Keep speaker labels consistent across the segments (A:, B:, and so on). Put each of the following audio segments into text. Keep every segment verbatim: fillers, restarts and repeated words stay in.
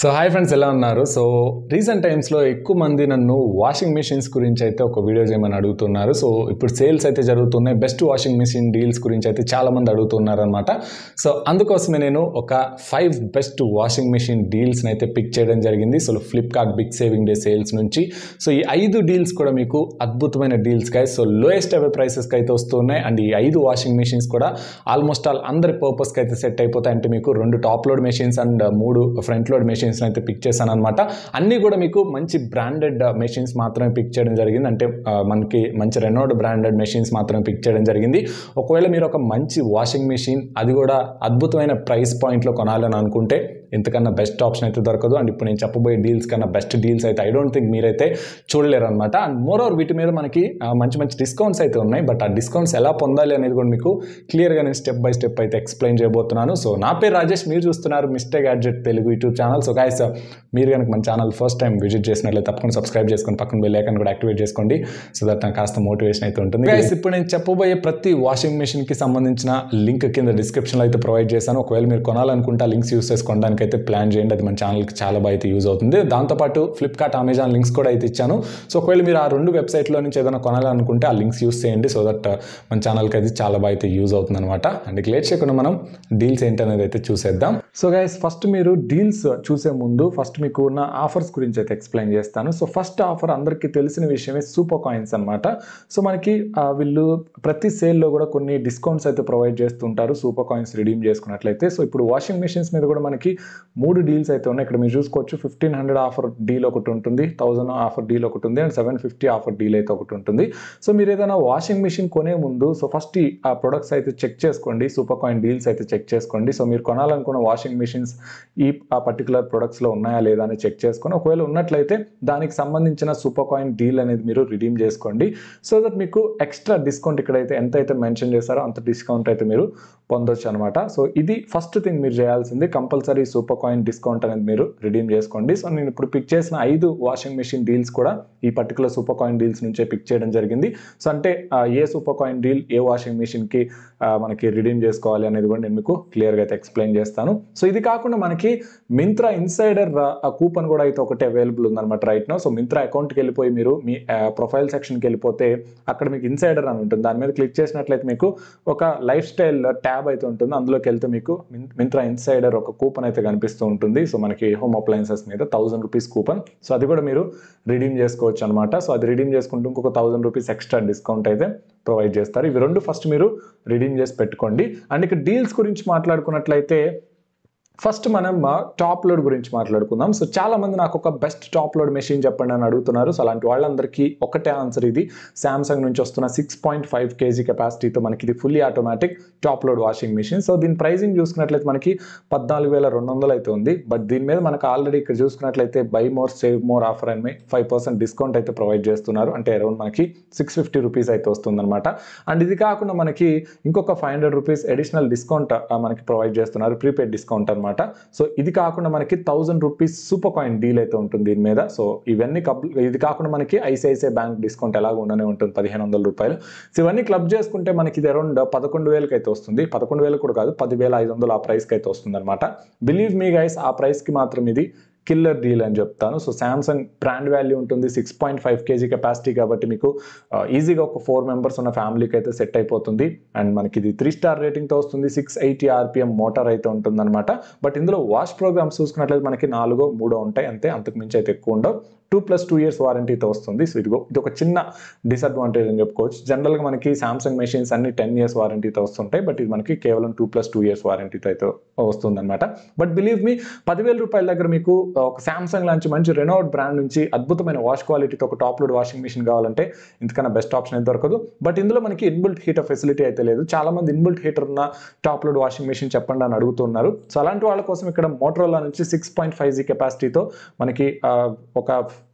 A: So hi friends, ఎలా ఉన్నారు? So recent టైమ్స్లో ఎక్కువ మంది నన్ను వాషింగ్ మెషిన్స్ గురించి అయితే ఒక వీడియో చేయమని అడుగుతున్నారు. సో ఇప్పుడు సేల్స్ అయితే జరుగుతున్నాయి. బెస్ట్ వాషింగ్ మెషిన్ డీల్స్ గురించి అయితే చాలామంది అడుగుతున్నారు అనమాట. సో అందుకోసమే నేను ఒక ఫైవ్ బెస్ట్ వాషింగ్ మెషిన్ డీల్స్ని అయితే పిక్ చేయడం జరిగింది. So Flipkart big saving day sales నుంచి. సో ఈ ఐదు డీల్స్ కూడా మీకు అద్భుతమైన డీల్స్ గా, సో లోయెస్ట్ అవే ప్రైసెస్కి అయితే వస్తున్నాయి. అండ్ ఈ ఐదు వాషింగ్ మెషిన్స్ కూడా ఆల్మోస్ట్ ఆల్ అందరి పర్పస్కి అయితే సెట్ అయిపోతాయి. అంటే మీకు రెండు టాప్ లోడ్ మెషిన్స్ అండ్ మూడు ఫ్రంట్ లోడ్ మెషిన్స్ అయితే పిక్ చేశాను అనమాట. అన్ని కూడా మీకు మంచి బ్రాండెడ్ మెషిన్స్ మాత్రమే పిక్ చేయడం జరిగింది. అంటే మనకి మంచి రెనోడ్ బ్రాండెడ్ మెషిన్స్ మాత్రమే పిక్ చేయడం జరిగింది. ఒకవేళ మీరు ఒక మంచి వాషింగ్ మెషిన్, అది కూడా అద్భుతమైన ప్రైస్ పాయింట్లో కొనాలని అనుకుంటే ఇంతకన్నా బెస్ట్ ఆప్షన్ అయితే దొరకదు. అండ్ ఇప్పుడు నేను చెప్పబోయే డీల్స్ కన్నా బెస్ట్ డీల్స్ అయితే ఐ డోంట్ థింక్ మీరైతే చూడలేరు అనమాట. అండ్ మోర్ ఓవర్ వీటి మీద మనకి మంచి మంచి డిస్కౌంట్స్ అయితే ఉన్నాయి. బట్ ఆ డిస్కౌంట్స్ ఎలా పొందాలి అనేది కూడా మీకు క్లియర్గా నేను స్టెప్ బై స్టెప్ అయితే ఎక్స్ప్లెయిన్ చేయబోతున్నాను. సో నా పేరు రాజేష్, మీరు చూస్తున్నారు mister gadget Telugu YouTube channel. So guys, మీరు కనుక మన ఛానల్ ఫస్ట్ టైం విజిట్ చేసినట్లయితే తప్పకుండా సబ్స్క్రైబ్ చేసుకొని పక్కన బెల్ ఐకాన్ కూడా యాక్టివేట్ చేసుకోండి. సో దట్ నాకు కాస్త మోటివేషన్ అయితే ఉంటుంది. గైస్, ఇప్పుడు నేను చెప్పబోయే ప్రతి వాషింగ్ మెషిన్కి సంబంధించిన లింక్ కింద డిస్క్రిప్షన్లో అయితే ప్రొవైడ్ చేశాను. ఒకవేళ మీరు కొనాలనుకుంటే ఆ లింక్స్ యూస్ చేసుకోవడానికి అయితే ప్లాన్ చేయండి. అది మన ఛానల్కి చాలా బాగా అయితే యూజ్ అవుతుంది. దాంతోపాటు ఫ్లిప్కార్ట్, అమెజాన్ లింక్స్ కూడా అయితే ఇచ్చాను. సో ఒకవేళ మీరు ఆ రెండు వెబ్సైట్లో నుంచి ఏదైనా కొనాలనుకుంటే ఆ లింక్స్ యూస్ చేయండి. సో దట్ మన ఛానల్కి అయితే చాలా బాగా అయితే యూజ్ అవుతుంది అనమాట. అండ్ లేట్ చేయకుండా మనం డీల్స్ ఏంటనేది అయితే చూసేద్దాం. సో గైస్, ఫస్ట్ మీరు డీల్స్ చూసే ముందు ఫస్ట్ మీకు ఉన్న ఆఫర్స్ గురించి అయితే ఎక్స్ప్లెయిన్ చేస్తాను. సో ఫస్ట్ ఆఫర్ అందరికీ తెలిసిన విషయమే సూపర్ కాయిన్స్ అనమాట. సో మనకి వీళ్ళు ప్రతి సేల్లో కూడా కొన్ని డిస్కౌంట్స్ అయితే ప్రొవైడ్ చేస్తుంటారు సూపర్ కాయిన్స్ రిడీమ్ చేసుకున్నట్లయితే. సో ఇప్పుడు వాషింగ్ మెషిన్స్ మీద కూడా మనకి మూడు డీల్స్ అయితే ఉన్నాయి. ఇక్కడ మీరు చూసుకోవచ్చు, ఫిఫ్టీన్ హండ్రెడ్ ఆఫర్ డీల్ ఒకటి ఉంటుంది, థౌసండ్ ఆఫర్ డీల్ ఒకటి ఉంది, and seven fifty offer deal అయితే ఒకటి ఉంటుంది. సో మీరు ఏదైనా వాషింగ్ మెషిన్ కొనే ముందు సో ఫస్ట్ ఆ ప్రొడక్ట్స్ అయితే చెక్ చేసుకోండి, సూపర్ కాయిన్ డీల్స్ అయితే చెక్ చేసుకోండి. సో మీరు కొనాలనుకున్న వాషింగ్ మెషిన్స్ ఈ ఆ పర్టికులర్ ప్రొడక్ట్స్లో ఉన్నాయా లేదా అని చెక్ చేసుకొని, ఒకవేళ ఉన్నట్లయితే దానికి సంబంధించిన సూపర్ కాయిన్ డీల్ అనేది మీరు రిడీమ్ చేసుకోండి. సో దట్ మీకు ఎక్స్ట్రా డిస్కౌంట్ ఇక్కడైతే ఎంత అయితే మెన్షన్ చేస్తారో అంత డిస్కౌంట్ అయితే మీరు పొందొచ్చు అనమాట. సో ఇది ఫస్ట్ థింగ్ మీరు చేయాల్సింది, కంపల్సరీ సూపర్ కాయిన్ డిస్కౌంట్ అనేది మీరు రిడీమ్ చేసుకోండి. సో నేను ఇప్పుడు పిక్ చేసిన ఐదు వాషింగ్ మెషిన్ డీల్స్ కూడా ఈ పర్టికులర్ సూపర్ కాయిన్ డీల్స్ నుంచే పిక్ చేయడం జరిగింది. సో అంటే ఏ సూపర్ కాయిన్ డీల్ ఏ వాషింగ్ మెషిన్కి మనకి రిడీమ్ చేసుకోవాలి అనేది కూడా నేను మీకు క్లియర్గా అయితే ఎక్స్ప్లెయిన్ చేస్తాను. సో ఇది కాకుండా మనకి మింత్రా ఇన్సైడర్ కూపన్ కూడా అయితే ఒకటి అవైలబుల్ ఉందన్నమాట రైట్ నౌ. సో మింత్రా అకౌంట్కి వెళ్ళిపోయి మీరు మీ ప్రొఫైల్ సెక్షన్కి వెళ్ళిపోతే అక్కడ మీకు ఇన్సైడర్ అని ఉంటుంది. దాని మీద క్లిక్ చేసినట్లయితే మీకు ఒక లైఫ్ స్టైల్ ట్యాబ్ అయితే ఉంటుంది. అందులోకి వెళ్తే మీకు మింత్రా ఇన్సైడర్ ఒక కూపన్ అయితే కనిపిస్తూ ఉంటుంది. సో మనకి హోమ్ అప్లయన్సెస్ మీద థౌసండ్ రూపీస్ కూపన్. సో అది కూడా మీరు రిడీమ్ చేసుకోవచ్చు అనమాట. సో అది రిడీమ్ చేసుకుంటూ ఇంకొక థౌసండ్ రూపీస్ ఎక్స్ట్రా డిస్కౌంట్ అయితే ప్రొవైడ్ చేస్తారు. ఇవి రెండు ఫస్ట్ మీరు రిడీమ్ చేసి పెట్టుకోండి. అండ్ ఇక డీల్స్ గురించి మాట్లాడుకున్నట్లయితే ఫస్ట్ మనం టాప్ లోడ్ గురించి మాట్లాడుకుందాం. సో చాలా మంది నాకు ఒక బెస్ట్ టాప్ లోడ్ మెషిన్ చెప్పండి అని అడుగుతున్నారు. సో అలాంటి వాళ్ళందరికీ ఒకటే ఆన్సర్, ఇది శాంసంగ్ నుంచి వస్తున్న సిక్స్ పాయింట్ ఫైవ్ కేజీ కెపాసిటీతో మనకి ఇది fully automatic top load washing machine. So దీని ప్రైసింగ్ చూసుకున్నట్లయితే మనకి పద్నాలుగు వేల రెండు వందలు అయితే ఉంది. బట్ దీని మీద మనకు ఆల్రెడీ ఇక్కడ చూసుకున్నట్లయితే buy more save more offer అని ఫైవ్ పర్సెంట్ డిస్కౌంట్ అయితే ప్రొవైడ్ చేస్తున్నారు. అంటే అరౌండ్ మనకి సిక్స్ ఫిఫ్టీ రూపీస్ అయితే వస్తుంది అనమాట. అండ్ ఇది కాకుండా మనకి ఇంకొక five hundred rupees additional discount మనకి ప్రొవైడ్ చేస్తున్నారు, ప్రీపెయిడ్ డిస్కౌంట్ అనమాట. సో ఇది కాకుండా మనకి thousand rupees super coin deal అయితే ఉంటుంది దీని మీద. సో ఇవన్నీ ఇది కాకుండా మనకి ఐసిఐసిఐ బ్యాంక్ డిస్కౌంట్ ఎలాగ ఉండనే ఉంటుంది, పదిహేను వందల రూపాయలు. సో ఇవన్నీ క్లబ్ చేసుకుంటే మనకి ఇది అరౌండ్ పదకొండు వేలకి అయితే వస్తుంది. పదకొండు వేలు కూడా కాదు, పదివేల ఐదు వందలు ఆ ప్రైస్కి అయితే వస్తుంది అనమాట. బిలీవ్ మీ గైస్, ఆ ప్రైస్కి మాత్రం ఇది కిల్లర్ డీల్ అని చెప్తాను. సో శాంసంగ్ బ్రాండ్ వాల్యూ ఉంటుంది, six point five KG capacity కాబట్టి మీకు ఈజీగా ఒక ఫోర్ మెంబర్స్ ఉన్న ఫ్యామిలీకి అయితే సెట్ అయిపోతుంది. అండ్ మనకి ఇది త్రీ స్టార్ రేటింగ్తో వస్తుంది. సిక్స్ ఎయిటీ ఆర్పిఎం మోటార్ అయితే ఉంటుంది అనమాట. బట్ ఇందులో వాష్ ప్రోగ్రామ్స్ చూసుకున్నట్లయితే మనకి నాలుగో మూడో ఉంటాయి అంతే, అంతకు మించి అయితే ఎక్కువ ఉండవు. టూ ప్లస్ టూ ఇయర్స్ వారంటీతో వస్తుంది. సో ఇదిగో ఇది ఒక చిన్న డిసడ్వాంటేజ్ అని చెప్పుకోవచ్చు. జనరల్గా మనకి శాంసంగ్ మెషిన్స్ అన్ని టెన్ ఇయర్స్ వారంటీతో వస్తుంటాయి. బట్ ఇది మనకి కేవలం టూ ప్లస్ టూ ఇయర్స్ వారంటీతో అయితే వస్తుంది అనమాట. బట్ బిలీవ్ మీ, పదివేల రూపాయల దగ్గర మీకు ఒక శాంసంగ్ లాంటి మంచి రెనోడ్ బ్రాండ్ నుంచి అద్భుతమైన వాష్ క్వాలిటీతో ఒక టాప్ లోడ్ వాషింగ్ మెషిన్ కావాలంటే ఇంతకన్నా బెస్ట్ ఆప్షన్ అయితే దొరకదు. బట్ ఇందులో మనకి ఇన్బిల్ట్ హీటర్ ఫెసిలిటీ అయితే లేదు. చాలా మంది ఇన్బిల్ట్ హీటర్ ఉన్న టాప్ లోడ్ వాషింగ్ మెషిన్ చెప్పండి అని అడుగుతున్నారు. సో అలాంటి వాళ్ళ కోసం ఇక్కడ మోటరోలా నుంచి సిక్స్ పాయింట్ ఫైవ్ జీ కెపాసిటీతో మనకి ఒక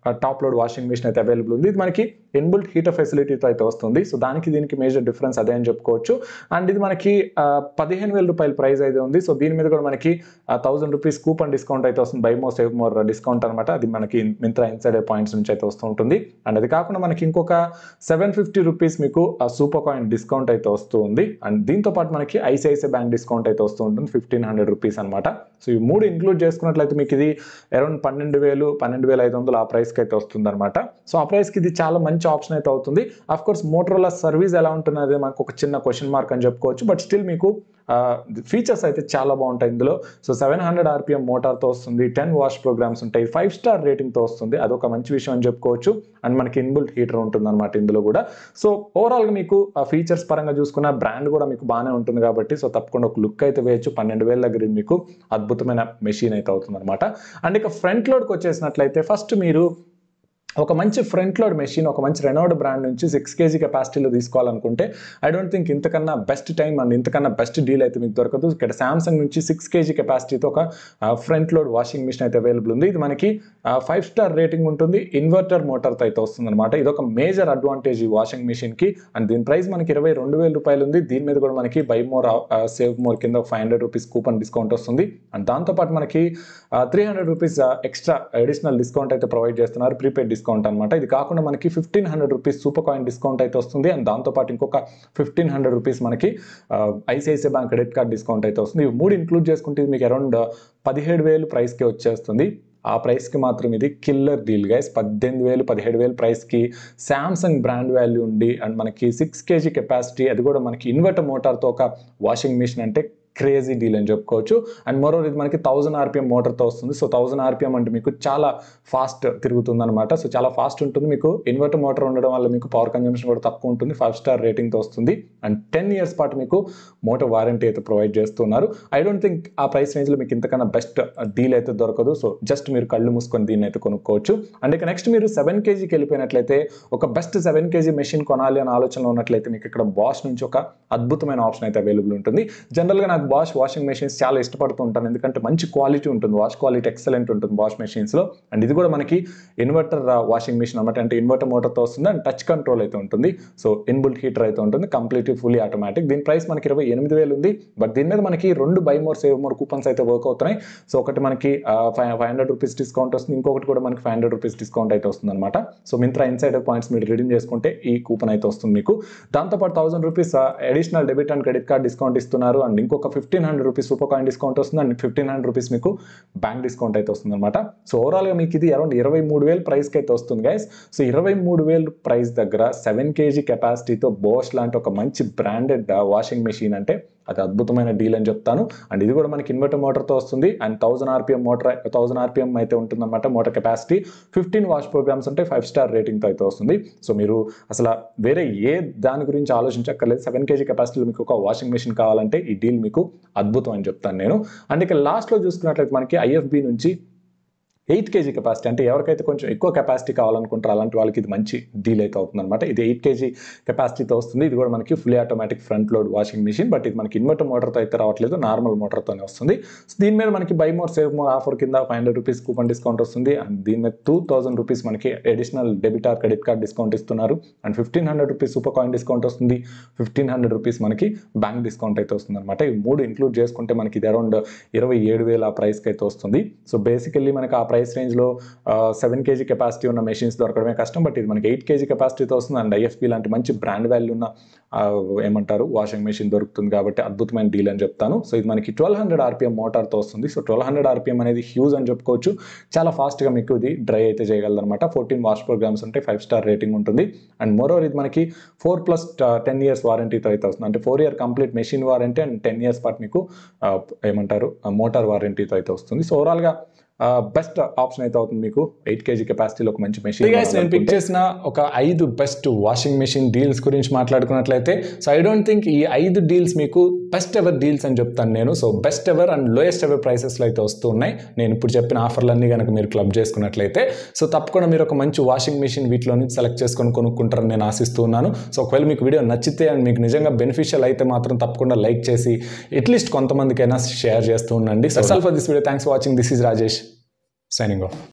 A: టాప్ లోడ్ వాషింగ్ మిషన్ అయితే అవైలబుల్ ఉంది. ఇది మనకి ఇన్బుల్ట్ హీటర్ ఫెసిలిటీతో అయితే వస్తుంది. సో దానికి దీనికి మేజర్ డిఫరెన్స్ అదే అని చెప్పుకోవచ్చు. అండ్ ఇది మనకి పదిహేను వేల రూపాయల ప్రైస్ అయితే ఉంది. సో దీని మీద కూడా మనకి థౌసండ్ రూపీస్ కూపన్ డిస్కౌంట్ అయితే వస్తుంది. Buy more save more discount అనమాట. అది మనకి మింత్రా ఇన్సైడర్ పాయింట్స్ నుంచి అయితే వస్తూ ఉంటుంది. అండ్ అది కాకుండా మనకి ఇంకొక సెవెన్ ఫిఫ్టీ రూపీస్ మీకు సూపర్ కాయిన్ డిస్కౌంట్ అయితే వస్తూ ఉంది. అండ్ దీంతో పాటు మనకి ఐసిఐసిఐ బ్యాంక్ డిస్కౌంట్ అయితే వస్తూ ఉంటుంది, ఫిఫ్టీన్ హండ్రెడ్ రూపీస్ అనమాట. సో ఈ మూడు ఇంక్లూడ్ చేసుకున్నట్లయితే మీకు ఇది అరౌండ్ పన్నెండు వేలు పన్నెండు వేల ఐదు వందలు ఆ ప్రైస్కి అయితే వస్తుంది అనమాట. సో ఆ ప్రైస్కి ఇది చాలా మంచి ఆప్షన్ అయితే అవుతుంది. అఫ్ కోర్స్ మోటరోలా సర్వీస్ ఎలా ఉంటున్నది మనకు ఒక చిన్న క్వశ్చన్ మార్క్ అని చెప్పుకోవచ్చు. బట్ స్టిల్ మీకు ఫీచర్స్ అయితే చాలా బాగుంటాయి ఇందులో. సో సెవెన్ హండ్రెడ్ ఆర్పిఎం మోటార్తో వస్తుంది, టెన్ వాష్ ప్రోగ్రామ్స్ ఉంటాయి, ఫైవ్ స్టార్ రేటింగ్తో వస్తుంది. అదొక మంచి విషయం అని చెప్పుకోవచ్చు. అండ్ మనకి ఇన్బుల్ట్ హీటర్ ఉంటుంది అనమాట ఇందులో కూడా. సో ఓవరాల్గా మీకు ఆ ఫీచర్స్ పరంగా చూసుకున్న బ్రాండ్ కూడా మీకు బాగానే ఉంటుంది కాబట్టి సో తప్పకుండా ఒక లుక్ అయితే వేయచ్చు. పన్నెండు వేల దగ్గర మీకు అద్భుతమైన మెషిన్ అయితే అవుతుంది అనమాట. అండ్ ఇక ఫ్రంట్ లోడ్కి వచ్చేసినట్లయితే ఫస్ట్ మీరు ఒక మంచి ఫ్రంట్ లోడ్ మెషిన్ ఒక మంచి రెనోడ్ బ్రాండ్ నుంచి సిక్స్ కేజీ కెపాసిటీలో తీసుకోవాలనుకుంటే ఐ డోంట్ థింక్ ఇంతకన్నా బెస్ట్ టైం అండ్ ఇంతకన్నా బెస్ట్ డీల్ అయితే మీకు దొరకదు. ఇక్కడ శాంసంగ్ నుంచి సిక్స్ కేజీ కెపాసిటీతో ఒక ఫ్రంట్ లోడ్ వాషింగ్ మిషన్ అయితే అవైలబుల్ ఉంది. ఇది మనకి ఫైవ్ స్టార్ రేటింగ్ ఉంటుంది, ఇన్వర్టర్ మోటార్తో అయితే వస్తుంది అనమాట. ఇది ఒక మేజర్ అడ్వాంటేజ్ ఈ వాషింగ్ మిషన్కి. అండ్ దీని ప్రైస్ మనకి ఇరవై రెండు వేల రూపాయలు ఉంది. దీని మీద కూడా మనకి బై మోర్ సేవ్ మోర్ కింద five hundred rupees coupon discount వస్తుంది. అండ్ దాంతోపాటు మనకి three hundred rupees extra additional discount అయితే ప్రొవైడ్ చేస్తున్నారు, ప్రీపెయిడ్ డిస్కౌంట్ అనమాట. ఇది కాకుండా మనకి fifteen hundred rupees super coin discount అయితే వస్తుంది. అండ్ దాంతోపాటు ఇంకొక ఫిఫ్టీన్ హండ్రెడ్ రూపీస్ మనకి ICICI bank credit card discount అయితే వస్తుంది. ఇవి మూడు ఇంక్లూడ్ చేసుకుంటే మీకు అరౌండ్ పదిహేడు వేలు ప్రైస్కి వచ్చేస్తుంది. ఆ ప్రైస్కి మాత్రం ఇది కిల్లర్ డీల్ గైస్. పద్దెనిమిది వేలు పదిహేడు వేలు ప్రైస్కి శాంసంగ్ బ్రాండ్ వాల్యూ ఉండి అండ్ మనకి సిక్స్ కేజీ కెపాసిటీ, అది కూడా మనకి ఇన్వర్టర్ మోటార్తో ఒక వాషింగ్ మిషన్ అంటే క్రేజీ డీల్ అని చెప్పుకోవచ్చు. అండ్ మరోవర్ ఇది మనకి థౌసండ్ ఆర్పిఎం మోటార్తో వస్తుంది. సో థౌసండ్ ఆర్పిఎం అంటే మీకు చాలా ఫాస్ట్ తిరుగుతుంది అనమాట. సో చాలా ఫాస్ట్ ఉంటుంది. మీకు ఇన్వర్టర్ మోటార్ ఉండడం వల్ల మీకు పవర్ కన్జంప్షన్ కూడా తక్కువ ఉంటుంది. ఫైవ్ స్టార్ రేటింగ్తో వస్తుంది. అండ్ టెన్ ఇయర్స్ పాటు మీకు మోటార్ వారంటీ అయితే ప్రొవైడ్ చేస్తున్నారు. ఐ డోంట్ థింక్ ఆ ప్రైస్ రేంజ్లో మీకు ఇంతకన్నా బెస్ట్ డీల్ అయితే దొరకదు. సో జస్ట్ మీరు కళ్ళు మూసుకొని దీన్ని అయితే కొనుక్కోవచ్చు. అండ్ ఇక నెక్స్ట్ మీరు సెవెన్ కేజీకి వెళ్ళిపోయినట్లయితే ఒక బెస్ట్ సెవెన్ కేజీ మెషిన్ కొనాలి అని ఆలోచనలో ఉన్నట్లయితే మీకు ఇక్కడ బాష్ నుంచి ఒక అద్భుతమైన ఆప్షన్ అయితే అవైలబుల్ ఉంటుంది. జనరల్గా నాకు బాష్ వాషింగ్ మెషిన్స్ చాలా ఇష్టపడుతూ ఉంటాను, ఎందుకంటే మంచి క్వాలిటీ ఉంటుంది, వాష్ క్వాలిటీ ఎక్సలెంట్ ఉంటుంది బాష్ మెషిన్స్లో. అండ్ ఇది కూడా మనకి ఇన్వర్టర్ వాషింగ్ మెషిన్ అనమాట. అంటే ఇన్వర్టర్ మోటార్తో వస్తుంది అండ్ టచ్ కంట్రోల్ అయితే ఉంటుంది. సో ఇన్బుల్ట్ హీటర్ అయితే ఉంటుంది, కంప్లీట్లీ ఫుల్లీ ఆటోమేటిక్. దీని ప్రైస్ మనకి ఇరవై ఎనిమిది వేలు ఉంది. బట్ దీని మీద మనకి రెండు buy more save more coupons అయితే వర్క్ అవుతున్నాయి. సో ఒకటి మనకి five five hundred rupees discount వస్తుంది, ఇంకొకటి కూడా మనకి ఫైవ్ హండ్రెడ్ రూపీస్ డిస్కౌంట్ అయితే వస్తుంది అనమాట. సో మింత్రా ఇన్సైడర్ పాయింట్స్ మీరు రిడీమ్ చేసుకుంటే ఈ కూపన్ అయితే వస్తుంది మీకు. దాంతోపాటు thousand rupees additional debit and credit card discount ఇస్తున్నారు. అండ్ ఇంకొక fifteen hundred rupees super coin discount వస్తుంది. అండ్ ఫిఫ్టీన్ హండ్రెడ్ రూపీస్ మీకు బ్యాంక్ డిస్కౌంట్ అయితే వస్తుంది అనమాట. సో ఓవరాల్గా మీకు ఇది అరౌండ్ ఇరవై మూడు వేలు ప్రైస్కి అయితే వస్తుంది గైస్. సో ఇరవై మూడు వేలు ప్రైస్ దగ్గర సెవెన్ కేజీ కెపాసిటీతో బోష్ లాంటి ఒక మంచి బ్రాండెడ్ వాషింగ్ మెషిన్ అంటే అది అద్భుతమైన డీల్ అని చెప్తాను. అండ్ ఇది కూడా మనకి ఇన్వర్టర్ మోటార్తో వస్తుంది. And thousand RPM motor thousand RPM అయితే ఉంటుంది అనమాట motor capacity. Fifteen wash programmes ఉంటాయి, ఫైవ్ స్టార్ రేటింగ్తో అయితే వస్తుంది. సో మీరు అసలు వేరే ఏ దాని గురించి ఆలోచించక్కర్లేదు. సెవెన్ కేజీ కెపాసిటీలో మీకు ఒక వాషింగ్ మెషిన్ కావాలంటే ఈ డీల్ మీకు అద్భుతం అని చెప్తాను నేను. అండ్ ఇక లాస్ట్లో చూసుకున్నట్లయితే మనకి ఐఎఫ్బి నుంచి ఎయిట్ కేజీ కెపాసిటీ, అంటే ఎవరికైతే కొంచెం ఎక్కువ కెపాసిటీ కావాలనుకుంటారో అలాంటి వాళ్ళకి ఇది మంచి డీల్ అయితే అవుతుంది అనమాట. ఇది ఎయిట్ కేజీ కెపాసిటీతో వస్తుంది. ఇది కూడా మనకి fully automatic front load washing machine. But ఇది మనకి ఇన్వర్టర్ మోటార్తో అయితే రావట్లేదు, నార్మల్ మోటార్తోనే వస్తుంది. సో దీని మీద మనకి buy more save more offer కింద five hundred rupees coupon discount వస్తుంది. అండ్ దీని మీద టూ థౌసండ్ రూపీస్ మనకి additional debit or credit card discount ఇస్తున్నారు. And fifteen hundred rupees super coin discount వస్తుంది. ఫిఫ్టీన్ హండ్రెడ్ రూపీస్ మనకి బ్యాంక్ డిస్కౌంట్ అయితే వస్తుంది అనమాట. ఈ మూడు ఇంక్లూడ్ చేసుకుంటే మనకి ఇది అరౌండ్ ఇరవై ఏడు వేలు ఆ ప్రైస్కి అయితే వస్తుంది. సో బేసికల్లీ మనకి ఆ ప్రైస్ రేంజ్లో సెవెన్ కేజీ కెపాసిటీ ఉన్న మెషిన్స్ దొరకడమే కష్టం. బట్ ఇది మనకి ఎయిట్ కేజీ కెపాసిటీతో వస్తుంది. అండ్ ఐఎఫ్బి లాంటి మంచి బ్రాండ్ వాల్యూ ఉన్న ఏమంటారు వాషింగ్ మెషిన్ దొరుకుతుంది కాబట్టి అద్భుతమైన డీల్ అని చెప్తాను. సో ఇది మనకి ట్వెల్వ్ హండ్రెడ్ ఆర్పిఎం మోటార్తో వస్తుంది. సో ట్వెల్వ్ హండ్రెడ్ ఆర్పిఎం అనేది హ్యూజ్ అని చెప్పుకోవచ్చు. చాలా ఫాస్ట్గా మీకు ఇది డ్రై అయితే చేయగలదు అనమాట. ఫోర్టీన్ వాష్ ప్రోగ్రామ్స్ ఉంటాయి, ఫైవ్ స్టార్ రేటింగ్ ఉంటుంది. అండ్ మోరోవర్ ఇది మనకి ఫోర్ ప్లస్ టెన్ ఇయర్స్ వారంటీతో అయితే వస్తుంది. అంటే four year complete machine warranty and ten years పాటు మీకు ఏమంటారు మోటార్ వారంటీతో అయితే వస్తుంది. సో ఓవరాల్గా బెస్ట్ ఆప్షన్ అయితే అవుతుంది మీకు ఎయిట్ కేజీ కెపాసిటీలో ఒక మంచి మెషిన్. నేను పిక్ చేసిన ఒక ఐదు బెస్ట్ వాషింగ్ మెషిన్ డీల్స్ గురించి మాట్లాడుకున్నట్లయితే సో ఐ డోంట్ థింక్ ఈ ఐదు డీల్స్ మీకు బెస్ట్ ఎవర్ డీల్స్ అని చెప్తాను నేను. So best ever and lowest ever ప్రైసెస్లో అయితే వస్తున్నాయి. నేను ఇప్పుడు చెప్పిన ఆఫర్లన్నీ కనుక మీరు క్లబ్ చేసుకున్నట్లయితే సో తప్పకుండా మీరు ఒక మంచి వాషింగ్ మెషిన్ వీటిలో నుంచి సెలెక్ట్ చేసుకొని కొనుక్కుంటారని నేను ఆశిస్తున్నాను. సో ఒకవేళ మీకు వీడియో నచ్చితే అండ్ మీకు నిజంగా బెనిఫిషియల్ అయితే మాత్రం తప్పకుండా లైక్ చేసి అట్లీస్ట్ కొంతమందికైనా షేర్ చేస్తూ ఉండండి. So all for this video, thanks for watching. This is Rajesh signing off.